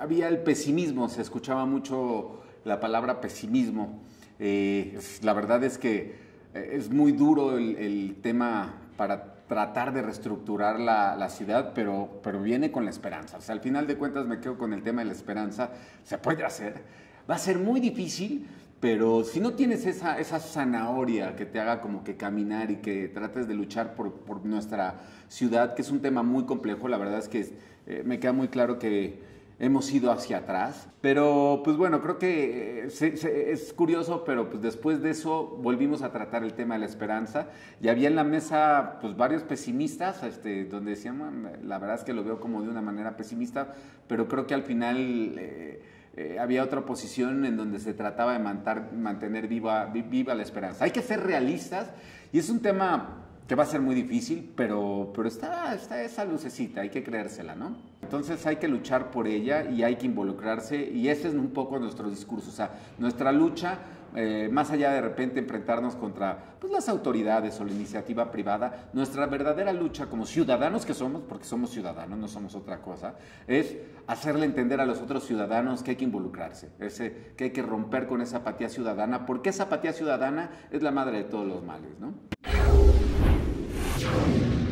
había el pesimismo, se escuchaba mucho la palabra pesimismo. La verdad es que es muy duro el tema para tratar de reestructurar la ciudad, pero viene con la esperanza. O sea, al final de cuentas me quedo con el tema de la esperanza. Se puede hacer. Va a ser muy difícil, pero si no tienes esa zanahoria que te haga como que caminar y que trates de luchar por nuestra ciudad, que es un tema muy complejo, la verdad es que me queda muy claro que hemos ido hacia atrás, pero pues bueno, creo que es curioso, pero pues después de eso volvimos a tratar el tema de la esperanza y había en la mesa pues varios pesimistas, donde decían, "Man, la verdad es que lo veo como de una manera pesimista, pero creo que al final había otra posición en donde se trataba de mantener viva la esperanza. Hay que ser realistas y es un tema que va a ser muy difícil, pero está esa lucecita, hay que creérsela, ¿no? Entonces hay que luchar por ella y hay que involucrarse y ese es un poco nuestro discurso, o sea, nuestra lucha, más allá de repente enfrentarnos contra pues, las autoridades o la iniciativa privada, nuestra verdadera lucha como ciudadanos que somos, porque somos ciudadanos, no somos otra cosa, es hacerle entender a los otros ciudadanos que hay que involucrarse, que hay que romper con esa apatía ciudadana, porque esa apatía ciudadana es la madre de todos los males, ¿no?